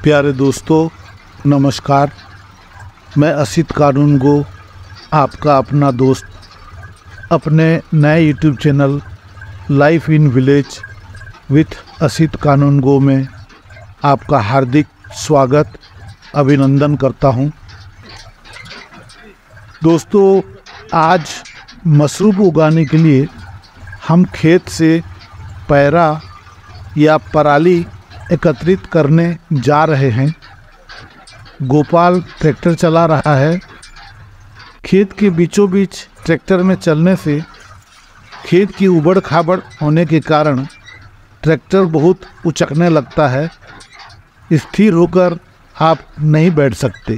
प्यारे दोस्तों नमस्कार। मैं असित कानूनगो आपका अपना दोस्त अपने नए YouTube channel life in village with Asit Kanungo में आपका हार्दिक स्वागत अभिनंदन करता हूं। दोस्तों आज मशरूम उगाने के लिए हम खेत से पैरा या पराली एकत्रित करने जा रहे हैं। गोपाल ट्रैक्टर चला रहा है। खेत के बीचों बीच ट्रैक्टर में चलने से खेत की उबड़ खाबड़ होने के कारण ट्रैक्टर बहुत उचकने लगता है। स्थिर होकर आप नहीं बैठ सकते।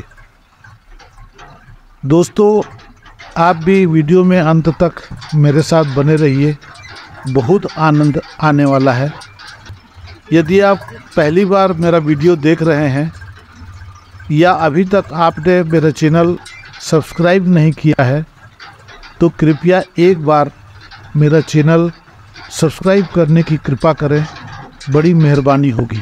दोस्तों आप भी वीडियो में अंत तक मेरे साथ बने रहिए, बहुत आनंद आने वाला है। यदि आप पहली बार मेरा वीडियो देख रहे हैं या अभी तक आपने मेरा चैनल सब्सक्राइब नहीं किया है तो कृपया एक बार मेरा चैनल सब्सक्राइब करने की कृपा करें, बड़ी मेहरबानी होगी।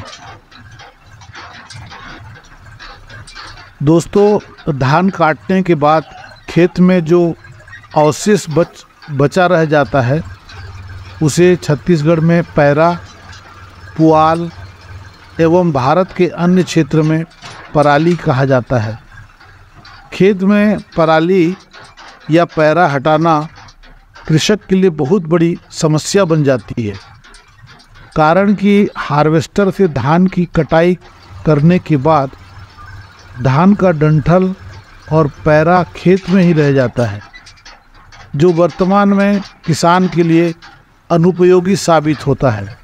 दोस्तों धान काटने के बाद खेत में जो अवशेष बचा रह जाता है उसे छत्तीसगढ़ में पैरा, पुआल एवं भारत के अन्य क्षेत्र में पराली कहा जाता है। खेत में पराली या पैरा हटाना कृषक के लिए बहुत बड़ी समस्या बन जाती है, कारण कि हार्वेस्टर से धान की कटाई करने के बाद धान का डंठल और पैरा खेत में ही रह जाता है, जो वर्तमान में किसान के लिए अनुपयोगी साबित होता है।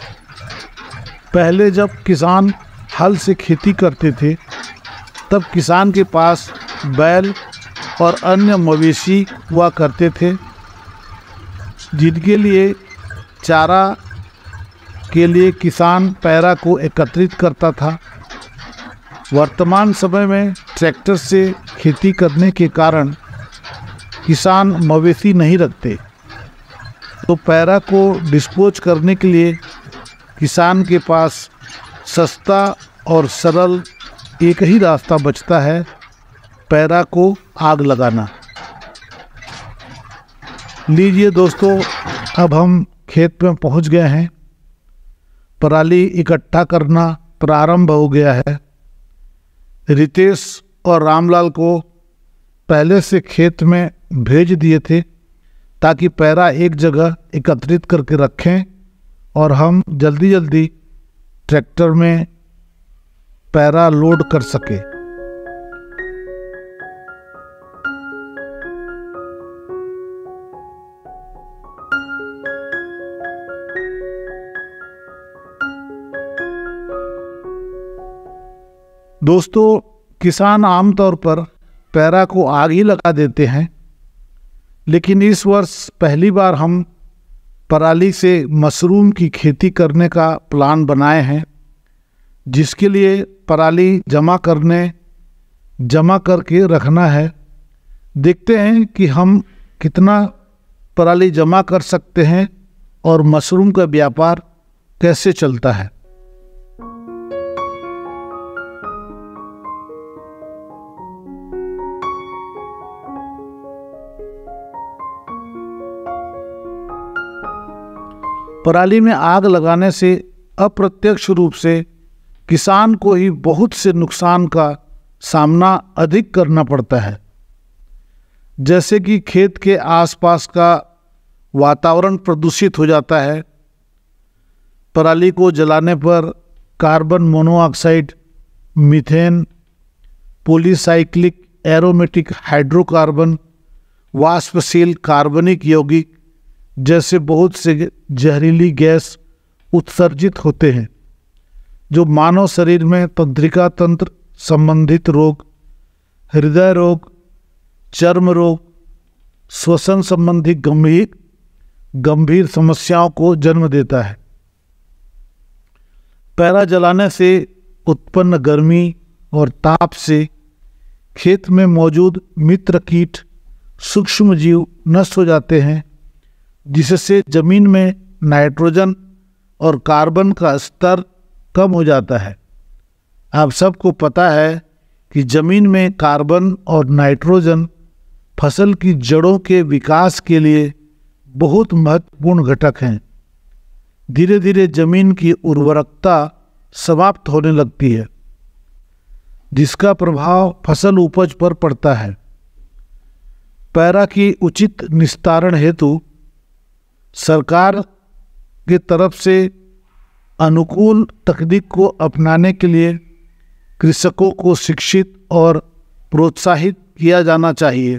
पहले जब किसान हल से खेती करते थे तब किसान के पास बैल और अन्य मवेशी हुआ करते थे, जिनके लिए चारा के लिए किसान पैरा को एकत्रित करता था। वर्तमान समय में ट्रैक्टर से खेती करने के कारण किसान मवेशी नहीं रखते, तो पैरा को डिस्पोज करने के लिए किसान के पास सस्ता और सरल एक ही रास्ता बचता है, पैरा को आग लगाना। लीजिए दोस्तों, अब हम खेत में पहुंच गए हैं। पराली इकट्ठा करना प्रारंभ हो गया है। रितेश और रामलाल को पहले से खेत में भेज दिए थे ताकि पैरा एक जगह एकत्रित करके रखें और हम जल्दी जल्दी ट्रैक्टर में पैरा लोड कर सके। दोस्तों किसान आमतौर पर पैरा को आग ही लगा देते हैं, लेकिन इस वर्ष पहली बार हम पराली से मशरूम की खेती करने का प्लान बनाए हैं, जिसके लिए पराली जमा करके रखना है। देखते हैं कि हम कितना पराली जमा कर सकते हैं और मशरूम का व्यापार कैसे चलता है। पराली में आग लगाने से अप्रत्यक्ष रूप से किसान को ही बहुत से नुकसान का सामना अधिक करना पड़ता है, जैसे कि खेत के आसपास का वातावरण प्रदूषित हो जाता है। पराली को जलाने पर carbon monoxide, methane, polycyclic aromatic hydrocarbon, वाष्पशील कार्बनिक यौगिक जैसे बहुत से जहरीली गैस उत्सर्जित होते हैं, जो मानव शरीर में तंत्रिका तंत्र संबंधित रोग, हृदय रोग, चर्म रोग, श्वसन संबंधी गंभीर समस्याओं को जन्म देता है। पैरा जलाने से उत्पन्न गर्मी और ताप से खेत में मौजूद मित्र कीट, सूक्ष्म जीव नष्ट हो जाते हैं, जिससे जमीन में नाइट्रोजन और कार्बन का स्तर कम हो जाता है। आप सबको पता है कि जमीन में कार्बन और नाइट्रोजन फसल की जड़ों के विकास के लिए बहुत महत्वपूर्ण घटक हैं। धीरे धीरे जमीन की उर्वरकता समाप्त होने लगती है, जिसका प्रभाव फसल उपज पर पड़ता है। पैरा की उचित निस्तारण हेतु सरकार की तरफ से अनुकूल तकनीक को अपनाने के लिए कृषकों को शिक्षित और प्रोत्साहित किया जाना चाहिए।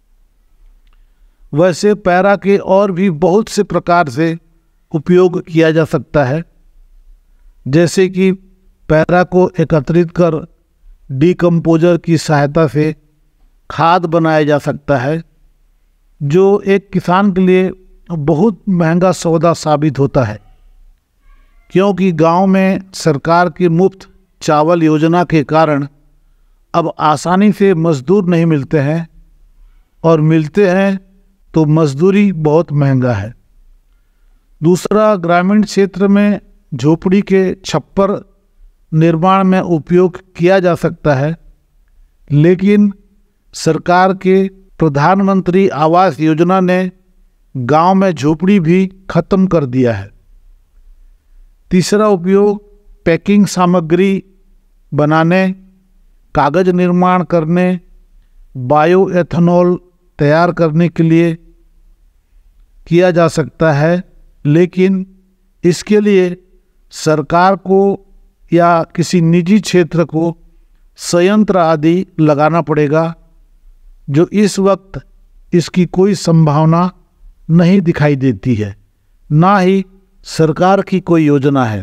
वैसे पैरा के और भी बहुत से प्रकार से उपयोग किया जा सकता है, जैसे कि पैरा को एकत्रित कर डीकम्पोजर की सहायता से खाद बनाया जा सकता है, जो एक किसान के लिए बहुत महंगा सौदा साबित होता है, क्योंकि गांव में सरकार की मुफ्त चावल योजना के कारण अब आसानी से मजदूर नहीं मिलते हैं, और मिलते हैं तो मजदूरी बहुत महंगा है। दूसरा, ग्रामीण क्षेत्र में झोपड़ी के छप्पर निर्माण में उपयोग किया जा सकता है, लेकिन सरकार के प्रधानमंत्री आवास योजना ने गांव में झोपड़ी भी खत्म कर दिया है। तीसरा उपयोग पैकिंग सामग्री बनाने, कागज निर्माण करने, बायोएथेनॉल तैयार करने के लिए किया जा सकता है, लेकिन इसके लिए सरकार को या किसी निजी क्षेत्र को संयंत्र आदि लगाना पड़ेगा, जो इस वक्त इसकी कोई संभावना नहीं दिखाई देती है, ना ही सरकार की कोई योजना है।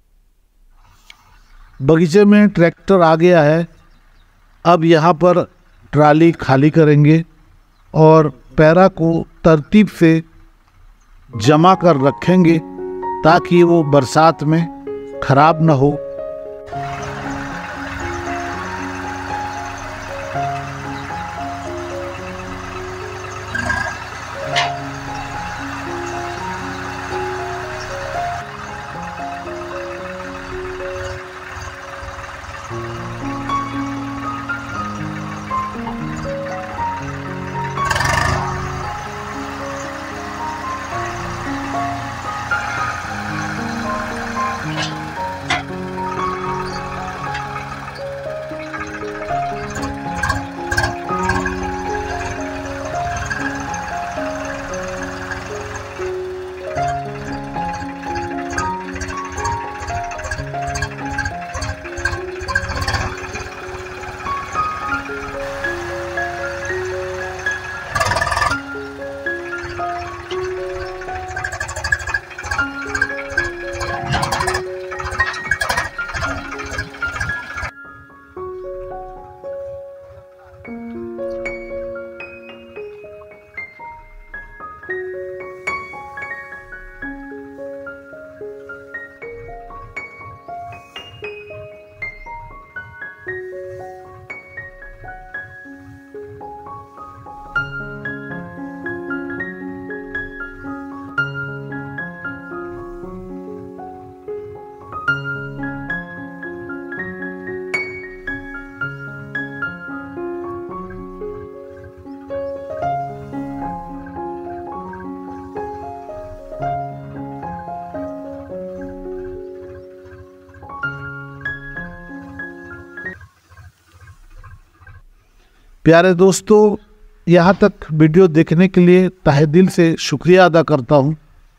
बगीचे में ट्रैक्टर आ गया है, अब यहाँ पर ट्राली खाली करेंगे और पैरा को तरतीब से जमा कर रखेंगे ताकि वो बरसात में खराब न हो। प्यारे दोस्तों, यहाँ तक वीडियो देखने के लिए तहे दिल से शुक्रिया अदा करता हूँ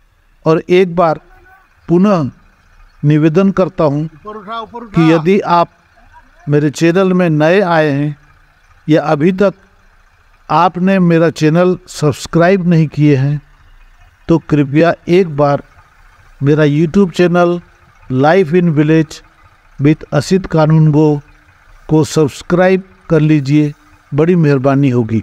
और एक बार पुनः निवेदन करता हूँ कि यदि आप मेरे चैनल में नए आए हैं या अभी तक आपने मेरा चैनल सब्सक्राइब नहीं किए हैं तो कृपया एक बार मेरा YouTube channel life in village with Asit Kanungo को सब्सक्राइब कर लीजिए, बड़ी मेहरबानी होगी।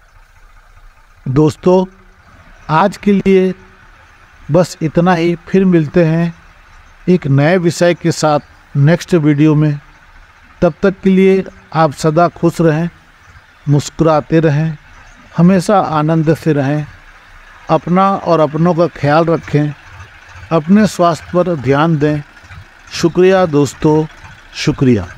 दोस्तों, आज के लिए बस इतना ही। फिर मिलते हैं एक नए विषय के साथ नेक्स्ट वीडियो में। तब तक के लिए आप सदा खुश रहें, मुस्कुराते रहें, हमेशा आनंद से रहें, अपना और अपनों का ख्याल रखें, अपने स्वास्थ्य पर ध्यान दें। शुक्रिया दोस्तों, शुक्रिया।